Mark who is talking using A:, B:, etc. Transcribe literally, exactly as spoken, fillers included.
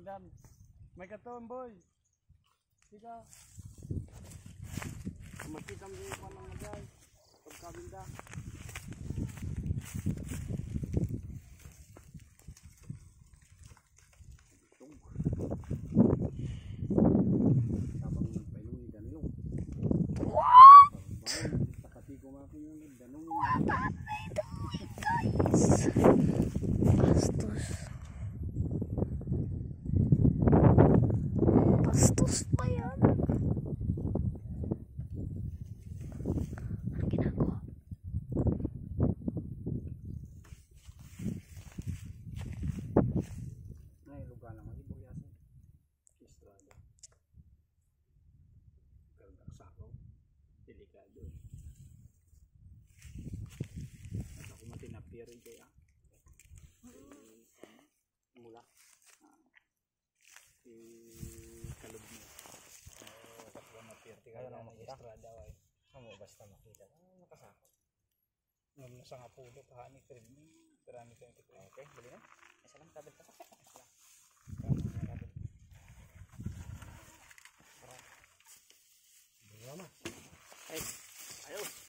A: kabindan. May katon boy. Tika. Makita mo yung panang nagay. Pagkabinda. Tabang painom ni Danilo. What? Takati ko nga ko yung Danilo.
B: What are they doing, guys? Bastos. Bastos ba yan? Anong ginagawa?
A: Ay, lugar naman. Ibog yasin. Estrada. Kardak sako. Delikado. At ako matinapir rin kaya. Mula. Si kalog mo. Oo, katlo na pirti ka lang ng Estrada. Ano basta makita. Ah, nakasako. Nung nasa nga pulo, kahani ka rin. Karami ka rin. Okay, bali na. Isa lang tabel ka. Isa lang. Karami na tabel. Bali na. Ay, ayos.